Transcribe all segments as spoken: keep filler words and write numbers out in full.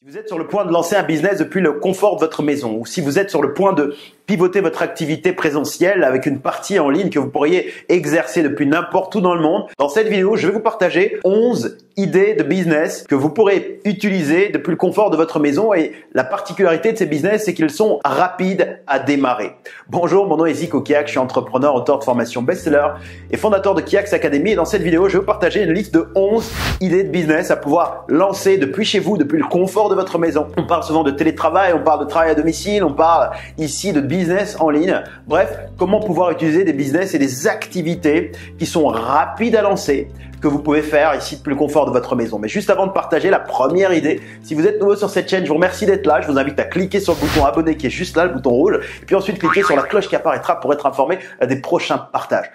Vous êtes sur le point de lancer un business depuis le confort de votre maison, ou si vous êtes sur le point de pivoter votre activité présentielle avec une partie en ligne que vous pourriez exercer depuis n'importe où dans le monde. Dans cette vidéo, je vais vous partager onze idées de business que vous pourrez utiliser depuis le confort de votre maison, et la particularité de ces business, c'est qu'ils sont rapides à démarrer. Bonjour, mon nom est Zico Kiak, je suis entrepreneur, auteur de formation best-seller et fondateur de Kiaks Academy, et dans cette vidéo, je vais vous partager une liste de onze idées de business à pouvoir lancer depuis chez vous, depuis le confort de votre maison. On parle souvent de télétravail, on parle de travail à domicile, on parle ici de business en ligne. Bref, comment pouvoir utiliser des business et des activités qui sont rapides à lancer, que vous pouvez faire ici depuis le confort de votre maison. Mais juste avant de partager la première idée, si vous êtes nouveau sur cette chaîne, je vous remercie d'être là. Je vous invite à cliquer sur le bouton abonner qui est juste là, le bouton rouge, et puis ensuite cliquer sur la cloche qui apparaîtra pour être informé des prochains partages.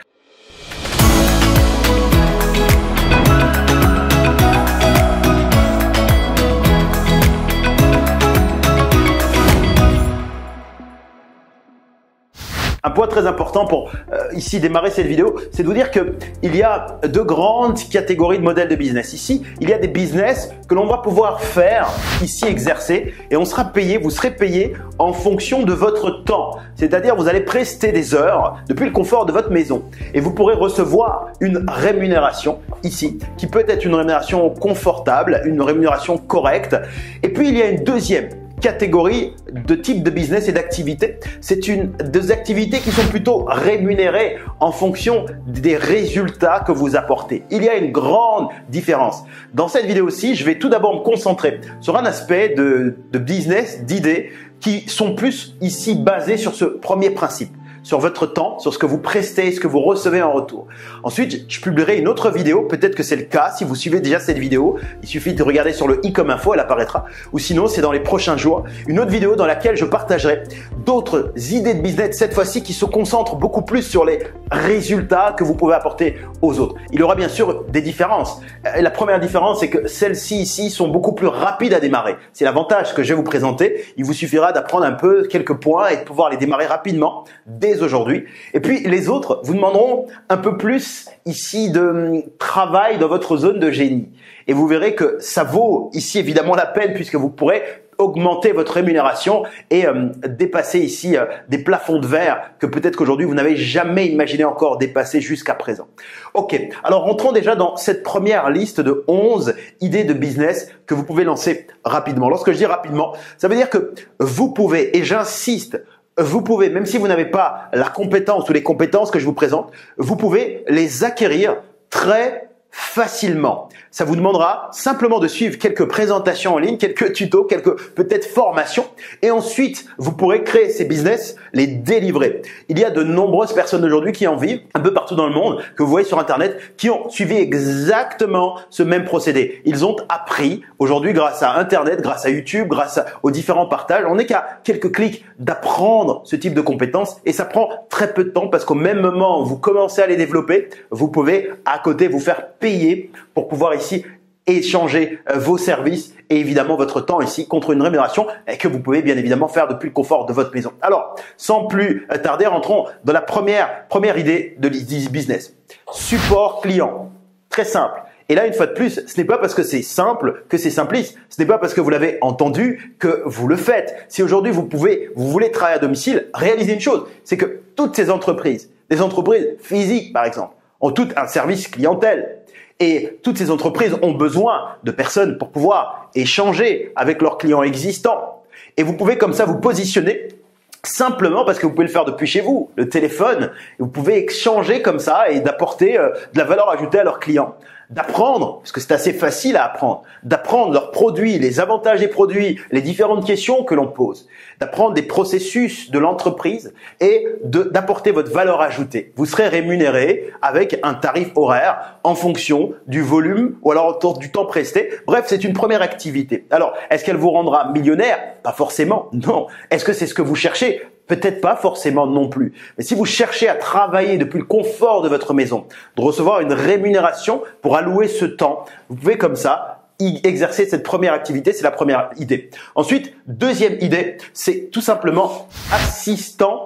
Un point très important pour euh, ici démarrer cette vidéo, c'est de vous dire que il y a deux grandes catégories de modèles de business. Ici, il y a des business que l'on va pouvoir faire, ici exercer, et on sera payé, vous serez payé en fonction de votre temps. C'est-à-dire, vous allez prester des heures depuis le confort de votre maison, et vous pourrez recevoir une rémunération ici, qui peut être une rémunération confortable, une rémunération correcte. Et puis, il y a une deuxième catégorie de type de business et d'activité. C'est une des activités qui sont plutôt rémunérées en fonction des résultats que vous apportez. Il y a une grande différence. Dans cette vidéo-ci, je vais tout d'abord me concentrer sur un aspect de, de business, d'idées qui sont plus ici basées sur ce premier principe, sur votre temps, sur ce que vous prestez, ce que vous recevez en retour. Ensuite, je publierai une autre vidéo, peut-être que c'est le cas, si vous suivez déjà cette vidéo, il suffit de regarder sur le i comme info, elle apparaîtra, ou sinon c'est dans les prochains jours, une autre vidéo dans laquelle je partagerai d'autres idées de business, cette fois-ci qui se concentrent beaucoup plus sur les résultats que vous pouvez apporter aux autres. Il y aura bien sûr des différences. La première différence, c'est que celles-ci ici sont beaucoup plus rapides à démarrer. C'est l'avantage que je vais vous présenter. Il vous suffira d'apprendre un peu quelques points et de pouvoir les démarrer rapidement dès aujourd'hui. Et puis les autres vous demanderont un peu plus ici de travail dans votre zone de génie. Et vous verrez que ça vaut ici évidemment la peine, puisque vous pourrez augmenter votre rémunération et euh, dépasser ici euh, des plafonds de verre que peut-être qu'aujourd'hui vous n'avez jamais imaginé encore dépasser jusqu'à présent. Ok, alors rentrons déjà dans cette première liste de onze idées de business que vous pouvez lancer rapidement. Lorsque je dis rapidement, ça veut dire que vous pouvez, et j'insiste, vous pouvez, même si vous n'avez pas la compétence ou les compétences que je vous présente, vous pouvez les acquérir très facilement. Ça vous demandera simplement de suivre quelques présentations en ligne, quelques tutos, quelques peut-être formations, et ensuite vous pourrez créer ces business, les délivrer. Il y a de nombreuses personnes aujourd'hui qui en vivent un peu partout dans le monde, que vous voyez sur internet, qui ont suivi exactement ce même procédé. Ils ont appris aujourd'hui grâce à internet, grâce à YouTube, grâce aux différents partages. On n'est qu'à quelques clics d'apprendre ce type de compétences, et ça prend très peu de temps, parce qu'au même moment où vous commencez à les développer, vous pouvez à côté vous faire payer pour pouvoir ici échanger vos services et évidemment votre temps ici contre une rémunération que vous pouvez bien évidemment faire depuis le confort de votre maison. Alors, sans plus tarder, rentrons dans la première, première idée de business. Support client. Très simple. Et là, une fois de plus, ce n'est pas parce que c'est simple que c'est simpliste. Ce n'est pas parce que vous l'avez entendu que vous le faites. Si aujourd'hui vous pouvez, vous voulez travailler à domicile, réalisez une chose, c'est que toutes ces entreprises, des entreprises physiques par exemple, ont toutes un service clientèle. Et toutes ces entreprises ont besoin de personnes pour pouvoir échanger avec leurs clients existants. Et vous pouvez comme ça vous positionner simplement parce que vous pouvez le faire depuis chez vous, le téléphone. Et vous pouvez échanger comme ça et d'apporter euh, de la valeur ajoutée à leurs clients. D'apprendre, parce que c'est assez facile à apprendre, d'apprendre leurs produits, les avantages des produits, les différentes questions que l'on pose, d'apprendre des processus de l'entreprise et d'apporter votre valeur ajoutée. Vous serez rémunéré avec un tarif horaire en fonction du volume ou alors autour du temps presté. Bref, c'est une première activité. Alors, est-ce qu'elle vous rendra millionnaire? Pas forcément, non. Est-ce que c'est ce que vous cherchez? Peut-être pas forcément non plus. Mais si vous cherchez à travailler depuis le confort de votre maison, de recevoir une rémunération pour allouer ce temps, vous pouvez comme ça exercer cette première activité. C'est la première idée. Ensuite, deuxième idée, c'est tout simplement assistant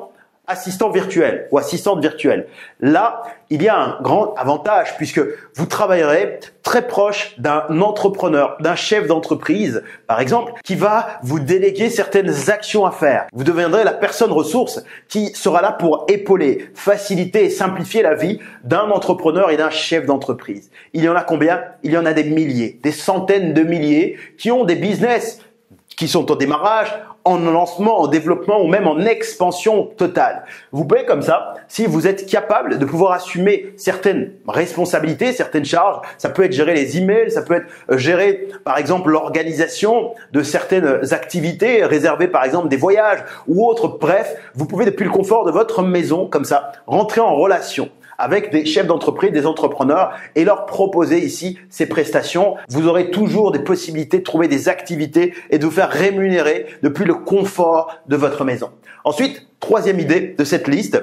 assistant virtuel ou assistante virtuelle. Là, il y a un grand avantage puisque vous travaillerez très proche d'un entrepreneur, d'un chef d'entreprise, par exemple, qui va vous déléguer certaines actions à faire. Vous deviendrez la personne ressource qui sera là pour épauler, faciliter et simplifier la vie d'un entrepreneur et d'un chef d'entreprise. Il y en a combien? Il y en a des milliers, des centaines de milliers qui ont des business qui sont au démarrage, en lancement, en développement ou même en expansion totale. Vous pouvez comme ça, si vous êtes capable de pouvoir assumer certaines responsabilités, certaines charges, ça peut être gérer les emails, ça peut être gérer par exemple l'organisation de certaines activités, réserver par exemple des voyages ou autres. Bref, vous pouvez depuis le confort de votre maison comme ça rentrer en relation avec des chefs d'entreprise, des entrepreneurs et leur proposer ici ces prestations. Vous aurez toujours des possibilités de trouver des activités et de vous faire rémunérer depuis le confort de votre maison. Ensuite, troisième idée de cette liste,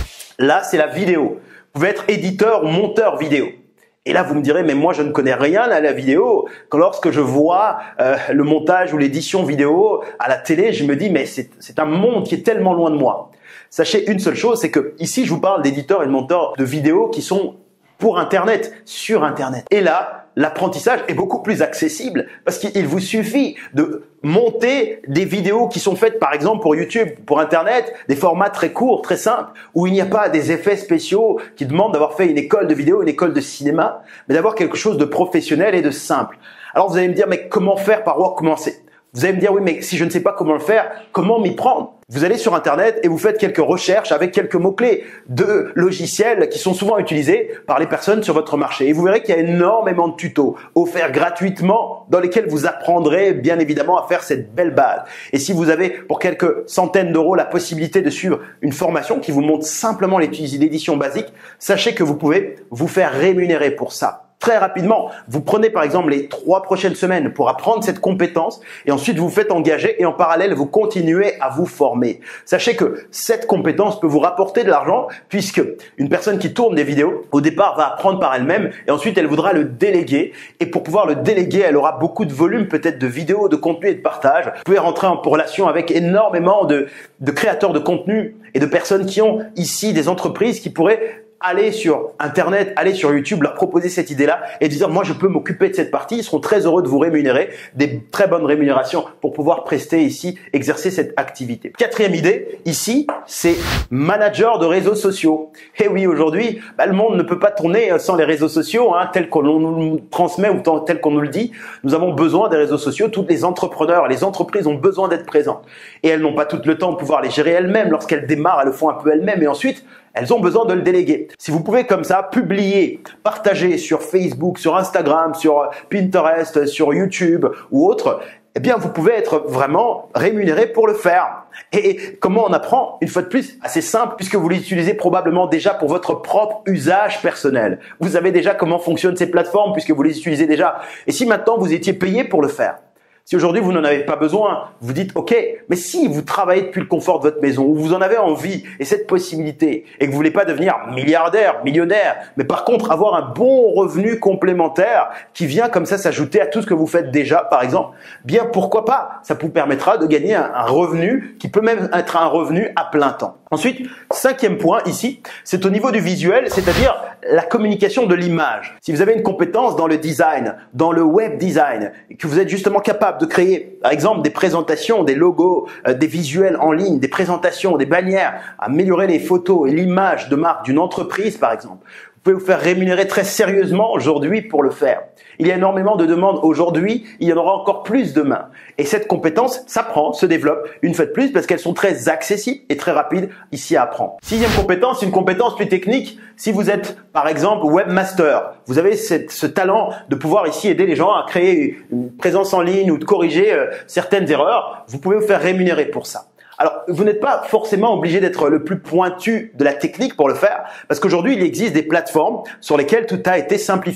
là c'est la vidéo. Vous pouvez être éditeur ou monteur vidéo. Et là, vous me direz, mais moi, je ne connais rien à la vidéo. Quand lorsque je vois euh, le montage ou l'édition vidéo à la télé, je me dis, mais c'est un monde qui est tellement loin de moi. Sachez une seule chose, c'est que ici, je vous parle d'éditeurs et de monteurs de vidéos qui sont pour Internet, sur Internet. Et là, l'apprentissage est beaucoup plus accessible parce qu'il vous suffit de monter des vidéos qui sont faites par exemple pour YouTube, pour Internet, des formats très courts, très simples, où il n'y a pas des effets spéciaux qui demandent d'avoir fait une école de vidéo, une école de cinéma, mais d'avoir quelque chose de professionnel et de simple. Alors vous allez me dire, mais comment faire, par où commencer? Vous allez me dire, oui, mais si je ne sais pas comment le faire, comment m'y prendre? Vous allez sur Internet et vous faites quelques recherches avec quelques mots-clés de logiciels qui sont souvent utilisés par les personnes sur votre marché. Et vous verrez qu'il y a énormément de tutos offerts gratuitement dans lesquels vous apprendrez bien évidemment à faire cette belle base. Et si vous avez pour quelques centaines d'euros la possibilité de suivre une formation qui vous montre simplement l'édition basique, sachez que vous pouvez vous faire rémunérer pour ça. Très rapidement, vous prenez par exemple les trois prochaines semaines pour apprendre cette compétence et ensuite vous vous faites engager et en parallèle vous continuez à vous former. Sachez que cette compétence peut vous rapporter de l'argent puisque une personne qui tourne des vidéos au départ va apprendre par elle-même et ensuite elle voudra le déléguer et pour pouvoir le déléguer elle aura beaucoup de volume peut-être de vidéos, de contenu et de partage. Vous pouvez rentrer en relation avec énormément de, de créateurs de contenu et de personnes qui ont ici des entreprises qui pourraient aller sur Internet, aller sur YouTube, leur proposer cette idée-là et dire moi je peux m'occuper de cette partie. Ils seront très heureux de vous rémunérer, des très bonnes rémunérations pour pouvoir prester ici, exercer cette activité. Quatrième idée, ici, c'est manager de réseaux sociaux. Et oui, aujourd'hui, bah, le monde ne peut pas tourner sans les réseaux sociaux, hein, tel qu'on nous transmet ou tel qu'on nous le dit. Nous avons besoin des réseaux sociaux. Toutes les entrepreneurs, les entreprises ont besoin d'être présentes. Et elles n'ont pas tout le temps de pouvoir les gérer elles-mêmes. Lorsqu'elles démarrent, elles le font un peu elles-mêmes et ensuite, elles ont besoin de le déléguer. Si vous pouvez comme ça publier, partager sur Facebook, sur Instagram, sur Pinterest, sur YouTube ou autre, eh bien vous pouvez être vraiment rémunéré pour le faire. Et comment on apprend? Une fois de plus, assez simple puisque vous l'utilisez probablement déjà pour votre propre usage personnel. Vous savez déjà comment fonctionnent ces plateformes puisque vous les utilisez déjà. Et si maintenant vous étiez payé pour le faire? Si aujourd'hui vous n'en avez pas besoin, vous dites ok, mais si vous travaillez depuis le confort de votre maison, où vous en avez envie et cette possibilité, et que vous voulez pas devenir milliardaire, millionnaire, mais par contre avoir un bon revenu complémentaire qui vient comme ça s'ajouter à tout ce que vous faites déjà, par exemple, bien pourquoi pas? Ça vous permettra de gagner un, un revenu qui peut même être un revenu à plein temps. Ensuite, cinquième point ici, c'est au niveau du visuel, c'est-à-dire la communication de l'image. Si vous avez une compétence dans le design, dans le web design, et que vous êtes justement capable de créer, par exemple, des présentations, des logos, euh, des visuels en ligne, des présentations, des bannières, améliorer les photos et l'image de marque d'une entreprise, par exemple, vous pouvez vous faire rémunérer très sérieusement aujourd'hui pour le faire. Il y a énormément de demandes aujourd'hui, il y en aura encore plus demain. Et cette compétence s'apprend, se développe une fois de plus parce qu'elles sont très accessibles et très rapides ici à apprendre. Sixième compétence, une compétence plus technique. Si vous êtes par exemple webmaster, vous avez cette, ce talent de pouvoir ici aider les gens à créer une présence en ligne ou de corriger euh, certaines erreurs, vous pouvez vous faire rémunérer pour ça. Alors, vous n'êtes pas forcément obligé d'être le plus pointu de la technique pour le faire, parce qu'aujourd'hui, il existe des plateformes sur lesquelles tout a été simplifié.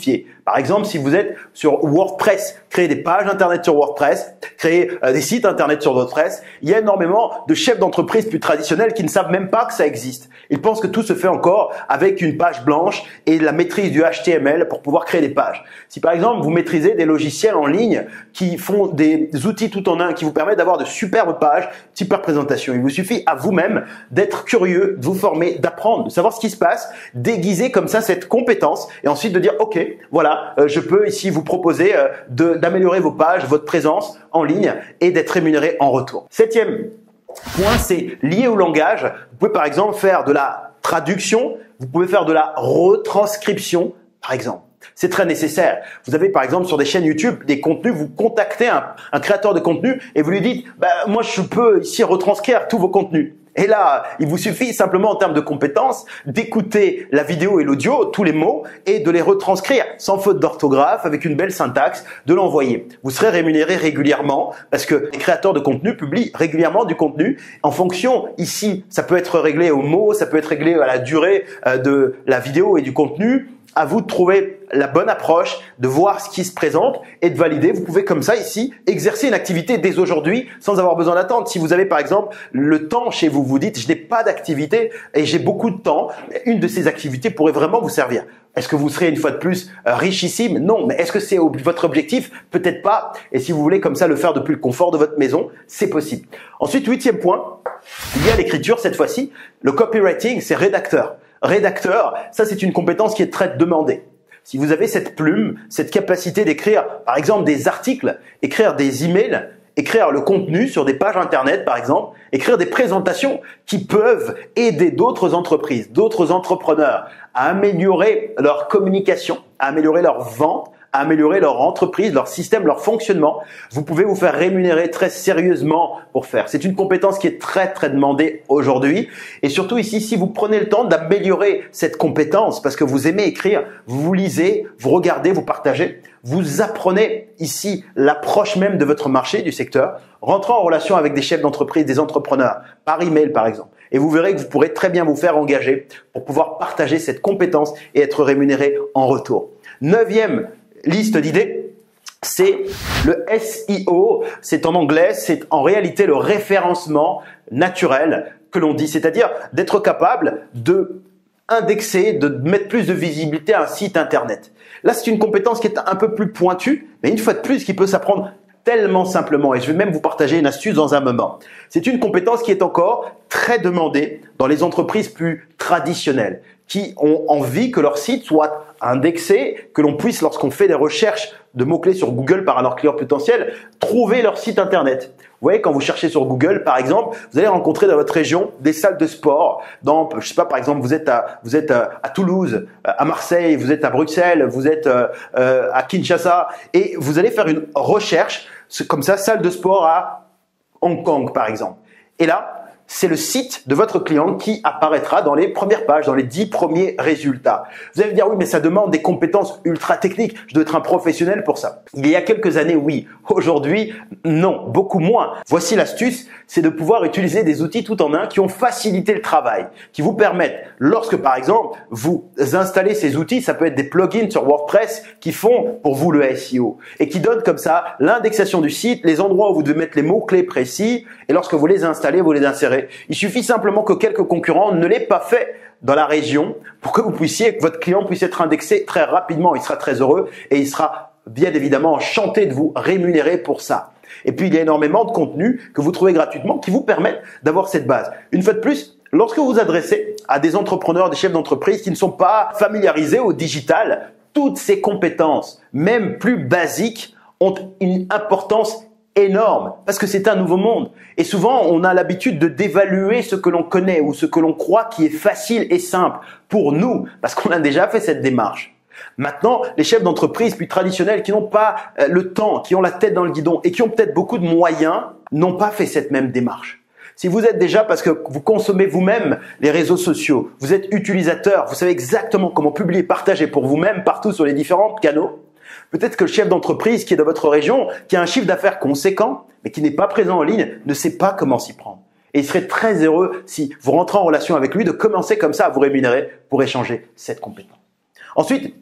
Par exemple, si vous êtes sur WordPress, créer des pages internet sur WordPress, créer euh, des sites internet sur WordPress, il y a énormément de chefs d'entreprise plus traditionnels qui ne savent même pas que ça existe. Ils pensent que tout se fait encore avec une page blanche et la maîtrise du H T M L pour pouvoir créer des pages. Si par exemple, vous maîtrisez des logiciels en ligne qui font des outils tout en un, qui vous permettent d'avoir de superbes pages, super présentations, il vous suffit à vous-même d'être curieux, de vous former, d'apprendre, de savoir ce qui se passe, d'aiguiser comme ça cette compétence et ensuite de dire « Ok, voilà, euh, je peux ici vous proposer euh, de, d'améliorer vos pages, votre présence en ligne et d'être rémunéré en retour. » Septième point, c'est lié au langage. Vous pouvez par exemple faire de la traduction, vous pouvez faire de la retranscription par exemple. C'est très nécessaire. Vous avez par exemple sur des chaînes YouTube des contenus, vous contactez un, un créateur de contenu et vous lui dites bah, « moi je peux ici retranscrire tous vos contenus ». Et là, il vous suffit simplement en termes de compétences d'écouter la vidéo et l'audio, tous les mots, et de les retranscrire sans faute d'orthographe, avec une belle syntaxe, de l'envoyer. Vous serez rémunéré régulièrement parce que les créateurs de contenu publient régulièrement du contenu en fonction, ici, ça peut être réglé aux mots, ça peut être réglé à la durée de la vidéo et du contenu. À vous de trouver la bonne approche, de voir ce qui se présente et de valider. Vous pouvez comme ça ici exercer une activité dès aujourd'hui sans avoir besoin d'attendre. Si vous avez par exemple le temps chez vous, vous dites je n'ai pas d'activité et j'ai beaucoup de temps, une de ces activités pourrait vraiment vous servir. Est-ce que vous serez une fois de plus euh, richissime? Non, mais est-ce que c'est votre objectif? Peut-être pas. Et si vous voulez comme ça le faire depuis le confort de votre maison, c'est possible. Ensuite, huitième point, il y a l'écriture cette fois-ci. Le copywriting, c'est rédacteur. Rédacteur, ça c'est une compétence qui est très demandée. Si vous avez cette plume, cette capacité d'écrire par exemple des articles, écrire des emails, écrire le contenu sur des pages internet par exemple, écrire des présentations qui peuvent aider d'autres entreprises, d'autres entrepreneurs à améliorer leur communication, à améliorer leur vente, à améliorer leur entreprise, leur système, leur fonctionnement. Vous pouvez vous faire rémunérer très sérieusement pour faire. C'est une compétence qui est très très demandée aujourd'hui. Et surtout ici, si vous prenez le temps d'améliorer cette compétence parce que vous aimez écrire, vous lisez, vous regardez, vous partagez, vous apprenez ici l'approche même de votre marché, du secteur, rentrez en relation avec des chefs d'entreprise, des entrepreneurs, par email par exemple. Et vous verrez que vous pourrez très bien vous faire engager pour pouvoir partager cette compétence et être rémunéré en retour. Neuvième liste d'idées, c'est le S E O. C'est en anglais, c'est en réalité le référencement naturel que l'on dit, c'est-à-dire d'être capable de indexer, de mettre plus de visibilité à un site internet. Là, c'est une compétence qui est un peu plus pointue, mais une fois de plus, qui peut s'apprendre tellement simplement. Et je vais même vous partager une astuce dans un moment. C'est une compétence qui est encore très demandée dans les entreprises plus traditionnelles, qui ont envie que leur site soit indexé, que l'on puisse, lorsqu'on fait des recherches de mots-clés sur Google par leurs clients potentiels, trouver leur site internet. Vous voyez, quand vous cherchez sur Google, par exemple, vous allez rencontrer dans votre région des salles de sport. Dans, je sais pas, par exemple, vous êtes à, vous êtes à, à Toulouse, à Marseille, vous êtes à Bruxelles, vous êtes euh, euh, à Kinshasa, et vous allez faire une recherche comme ça, salle de sport à Hong Kong, par exemple. Et là, c'est le site de votre client qui apparaîtra dans les premières pages, dans les dix premiers résultats. Vous allez me dire, oui, mais ça demande des compétences ultra techniques. Je dois être un professionnel pour ça. Il y a quelques années, oui. Aujourd'hui, non, beaucoup moins. Voici l'astuce, c'est de pouvoir utiliser des outils tout en un qui ont facilité le travail, qui vous permettent, lorsque par exemple, vous installez ces outils, ça peut être des plugins sur WordPress qui font pour vous le S E O et qui donnent comme ça l'indexation du site, les endroits où vous devez mettre les mots-clés précis et lorsque vous les installez, vous les insérez. Il suffit simplement que quelques concurrents ne l'aient pas fait dans la région pour que vous puissiez, que votre client puisse être indexé très rapidement. Il sera très heureux et il sera bien évidemment enchanté de vous rémunérer pour ça. Et puis, il y a énormément de contenus que vous trouvez gratuitement qui vous permettent d'avoir cette base. Une fois de plus, lorsque vous vous adressez à des entrepreneurs, des chefs d'entreprise qui ne sont pas familiarisés au digital, toutes ces compétences, même plus basiques, ont une importance énorme parce que c'est un nouveau monde et souvent on a l'habitude de dévaluer ce que l'on connaît ou ce que l'on croit qui est facile et simple pour nous parce qu'on a déjà fait cette démarche. Maintenant, les chefs d'entreprise plus traditionnels qui n'ont pas le temps, qui ont la tête dans le guidon et qui ont peut-être beaucoup de moyens, n'ont pas fait cette même démarche. Si vous êtes déjà, parce que vous consommez vous-même les réseaux sociaux, vous êtes utilisateur, vous savez exactement comment publier, partager pour vous-même partout sur les différents canaux, peut-être que le chef d'entreprise qui est dans votre région, qui a un chiffre d'affaires conséquent, mais qui n'est pas présent en ligne, ne sait pas comment s'y prendre. Et il serait très heureux si vous rentrez en relation avec lui de commencer comme ça à vous rémunérer pour échanger cette compétence. Ensuite,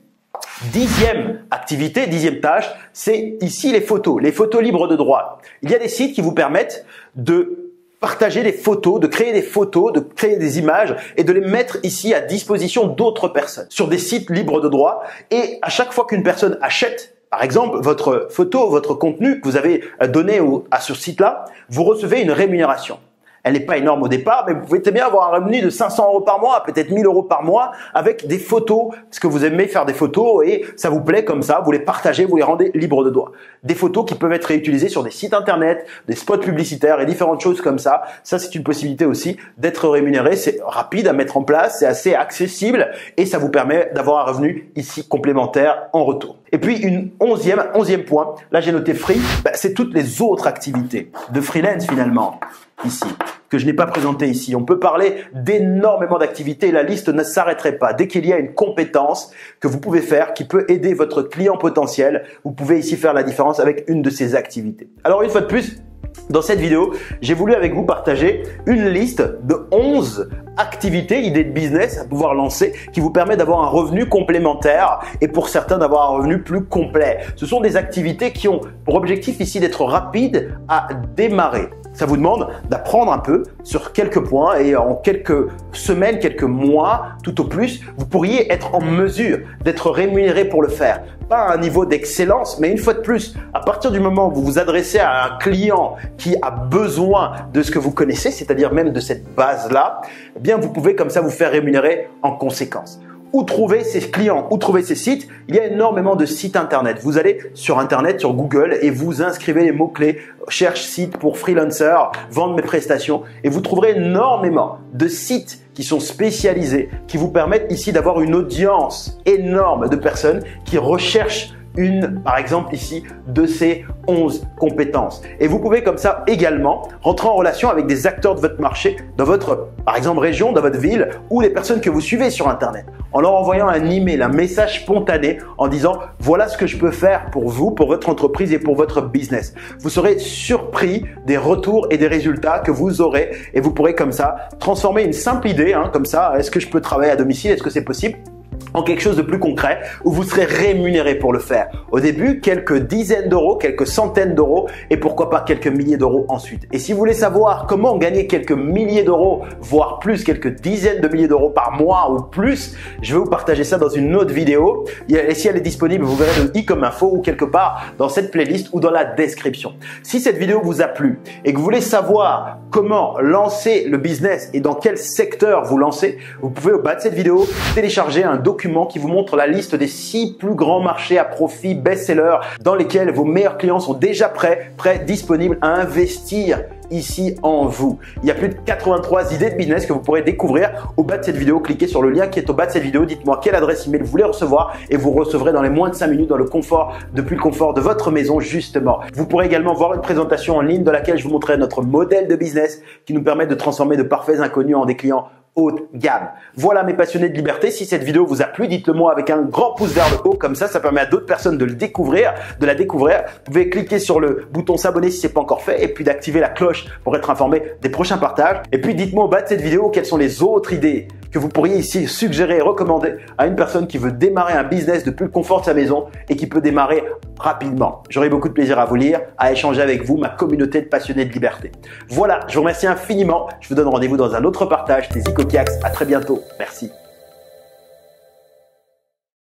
Dixième activité, dixième tâche, c'est ici les photos, les photos libres de droit. Il y a des sites qui vous permettent de partager des photos, de créer des photos, de créer des images et de les mettre ici à disposition d'autres personnes sur des sites libres de droit. Et à chaque fois qu'une personne achète, par exemple, votre photo, votre contenu que vous avez donné au, à ce site-là, vous recevez une rémunération. Elle n'est pas énorme au départ, mais vous pouvez très bien avoir un revenu de cinq cents euros par mois, peut-être mille euros par mois, avec des photos, parce que vous aimez faire des photos et ça vous plaît comme ça, vous les partagez, vous les rendez libres de droit. Des photos qui peuvent être réutilisées sur des sites internet, des spots publicitaires et différentes choses comme ça. Ça, c'est une possibilité aussi d'être rémunéré. C'est rapide à mettre en place, c'est assez accessible et ça vous permet d'avoir un revenu ici complémentaire en retour. Et puis, une onzième, onzième point, là j'ai noté free, ben, c'est toutes les autres activités de freelance finalement. Ici, que je n'ai pas présenté ici. On peut parler d'énormément d'activités et la liste ne s'arrêterait pas. Dès qu'il y a une compétence que vous pouvez faire qui peut aider votre client potentiel, vous pouvez ici faire la différence avec une de ces activités. Alors une fois de plus, dans cette vidéo, j'ai voulu avec vous partager une liste de onze activités, idées de business à pouvoir lancer qui vous permet d'avoir un revenu complémentaire et pour certains d'avoir un revenu plus complet. Ce sont des activités qui ont pour objectif ici d'être rapides à démarrer. Ça vous demande d'apprendre un peu sur quelques points et en quelques semaines, quelques mois, tout au plus, vous pourriez être en mesure d'être rémunéré pour le faire. Pas à un niveau d'excellence, mais une fois de plus, à partir du moment où vous vous adressez à un client qui a besoin de ce que vous connaissez, c'est-à-dire même de cette base-là, eh bien vous pouvez comme ça vous faire rémunérer en conséquence. Où trouver ces clients, où trouver ces sites? Il y a énormément de sites internet. Vous allez sur internet, sur Google et vous inscrivez les mots-clés, cherche site pour freelancer, vendre mes prestations et vous trouverez énormément de sites qui sont spécialisés, qui vous permettent ici d'avoir une audience énorme de personnes qui recherchent une, par exemple ici, de ces onze compétences. Et vous pouvez comme ça également rentrer en relation avec des acteurs de votre marché, dans votre, par exemple, région, dans votre ville ou les personnes que vous suivez sur Internet, en leur envoyant un email, un message spontané en disant « Voilà ce que je peux faire pour vous, pour votre entreprise et pour votre business ». Vous serez surpris des retours et des résultats que vous aurez et vous pourrez comme ça transformer une simple idée, hein, comme ça, est-ce que je peux travailler à domicile, est-ce que c'est possible ? En quelque chose de plus concret où vous serez rémunéré pour le faire. Au début, quelques dizaines d'euros, quelques centaines d'euros et pourquoi pas quelques milliers d'euros ensuite. Et si vous voulez savoir comment gagner quelques milliers d'euros, voire plus, quelques dizaines de milliers d'euros par mois ou plus, je vais vous partager ça dans une autre vidéo. Et si elle est disponible, vous verrez le i comme info ou quelque part dans cette playlist ou dans la description. Si cette vidéo vous a plu et que vous voulez savoir comment lancer le business et dans quel secteur vous lancez, vous pouvez au bas de cette vidéo télécharger un document qui vous montre la liste des six plus grands marchés à profit best-sellers dans lesquels vos meilleurs clients sont déjà prêts, prêts, disponibles à investir ici en vous. Il y a plus de quatre-vingt-trois idées de business que vous pourrez découvrir au bas de cette vidéo. Cliquez sur le lien qui est au bas de cette vidéo. Dites-moi quelle adresse email vous voulez recevoir et vous recevrez dans les moins de cinq minutes dans le confort, depuis le confort de votre maison justement. Vous pourrez également voir une présentation en ligne dans laquelle je vous montrerai notre modèle de business qui nous permet de transformer de parfaits inconnus en des clients haute gamme. Voilà mes passionnés de liberté. Si cette vidéo vous a plu, dites-le moi avec un grand pouce vers le haut. Comme ça, ça permet à d'autres personnes de le découvrir, de la découvrir. Vous pouvez cliquer sur le bouton s'abonner si ce n'est pas encore fait et puis d'activer la cloche pour être informé des prochains partages. Et puis dites-moi au bas de cette vidéo quelles sont les autres idées que vous pourriez ici suggérer et recommander à une personne qui veut démarrer un business depuis le confort de sa maison et qui peut démarrer rapidement. J'aurai beaucoup de plaisir à vous lire, à échanger avec vous, ma communauté de passionnés de liberté. Voilà, je vous remercie infiniment. Je vous donne rendez-vous dans un autre partage. C'était Zico Kiax. À très bientôt. Merci.